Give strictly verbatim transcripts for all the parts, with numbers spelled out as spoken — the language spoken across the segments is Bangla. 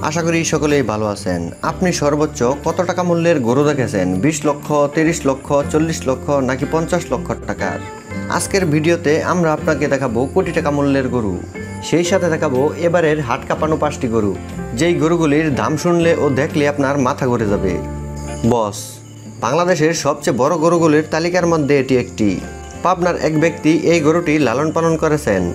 আশা করি সকলেই ভালো আছেন। আপনি সর্বোচ্চ কত টাকা মূল্যের গরু দেখেছেন? বিশ লক্ষ, তিরিশ লক্ষ, চল্লিশ লক্ষ নাকি পঞ্চাশ লক্ষ টাকার? আজকের ভিডিওতে আমরা আপনাকে দেখাবো কোটি টাকা মূল্যের গরু। সেই সাথে দেখাবো এবারের হাট কাঁপানো পাঁচটি গরু, যেই গরুগুলির দাম শুনলে ও দেখলে আপনার মাথা ঘুরে যাবে। বস, বাংলাদেশের সবচেয়ে বড় গরুগুলির তালিকার মধ্যে এটি একটি। পাবনার এক ব্যক্তি এই গরুটি লালন পালন করেছেন।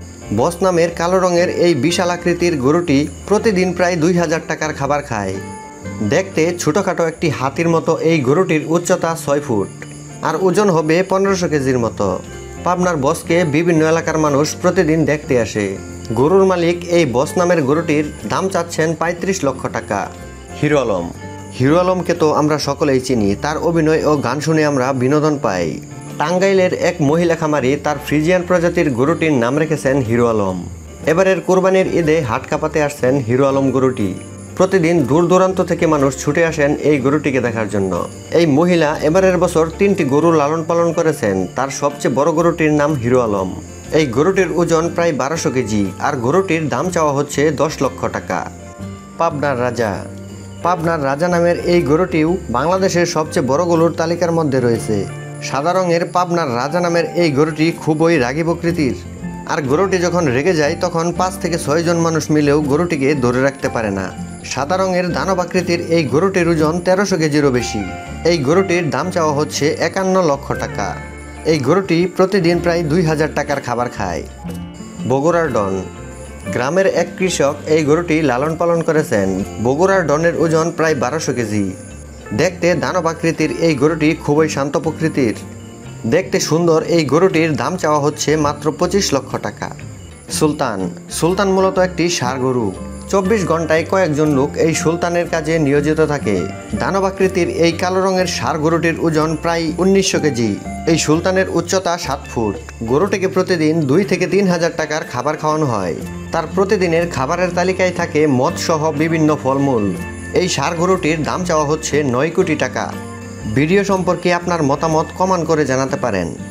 বস নামের কালো রঙের এই বিশাল আকৃতির গরুটি প্রতিদিন প্রায় দুই হাজার টাকার খাবার খায়। দেখতে ছোটোখাটো একটি হাতির মতো এই গরুটির উচ্চতা ছয় ফুট আর ওজন হবে পনেরোশো কেজির মতো। পাবনার বসকে বিভিন্ন এলাকার মানুষ প্রতিদিন দেখতে আসে। গরুর মালিক এই বস নামের গরুটির দাম চাচ্ছেন পঁয়ত্রিশ লক্ষ টাকা। হিরো আলম হিরো আলমকে তো আমরা সকলেই চিনি, তার অভিনয় ও গান শুনে আমরা বিনোদন পাই। টাঙ্গাইলের এক মহিলা খামারি তার ফ্রিজিয়ান প্রজাতির গরুটির নাম রেখেছেন হিরো আলম। এবারের কোরবানির ঈদে হাট কাঁপাতে আসছেন হিরো আলম গরুটি। প্রতিদিন দূর দূরান্ত থেকে মানুষ ছুটে আসেন এই গরুটিকে দেখার জন্য। এই মহিলা এবারের বছর তিনটি গরু লালন পালন করেছেন। তার সবচেয়ে বড় গরুটির নাম হিরো আলম। এই গরুটির ওজন প্রায় বারোশো কেজি আর গরুটির দাম চাওয়া হচ্ছে দশ লক্ষ টাকা। পাবনার রাজা পাবনার রাজা নামের এই গরুটিও বাংলাদেশের সবচেয়ে বড় গরুর তালিকার মধ্যে রয়েছে। সাদা রঙের পাবনার রাজা নামের এই গরুটি খুবই রাগী প্রকৃতির। আর গরুটি যখন রেগে যায় তখন পাঁচ থেকে ছয় জন মানুষ মিলেও গরুটিকে ধরে রাখতে পারে না। সাদা রঙের দানব আকৃতির এই গরুটির ওজন তেরোশো কেজিরও বেশি। এই গরুটির দাম চাওয়া হচ্ছে একান্ন লক্ষ টাকা। এই গরুটি প্রতিদিন প্রায় দুই হাজার টাকার খাবার খায়। বগুড়ার ডন গ্রামের এক কৃষক এই গরুটি লালন পালন করেছেন। বগুড়ার ডনের ওজন প্রায় বারোশো কেজি। দেখতে দানব আকৃতির এই গরুটি খুবই শান্ত প্রকৃতির। দেখতে সুন্দর এই গরুটির দাম চাওয়া হচ্ছে মাত্র পঁচিশ লক্ষ টাকা। সুলতান সুলতান মূলত একটি ষাঁড় গরু। চব্বিশ ঘন্টায় কয়েকজন লোক এই সুলতানের কাজে নিয়োজিত থাকে। দানব আকৃতির এই কালো রঙের ষাঁড় গরুটির ওজন প্রায় উনিশশো কেজি। এই সুলতানের উচ্চতা সাত ফুট। গরুটিকে প্রতিদিন দুই থেকে তিন হাজার টাকার খাবার খাওয়ানো হয়। তার প্রতিদিনের খাবারের তালিকায় থাকে মদ সহ বিভিন্ন ফলমূল। এই ষাঁড় গরুটির দাম চাওয়া হচ্ছে নয় কোটি টাকা। ভিডিও সম্পর্কে আপনার মতামত কমেন্ট করে জানাতে পারেন।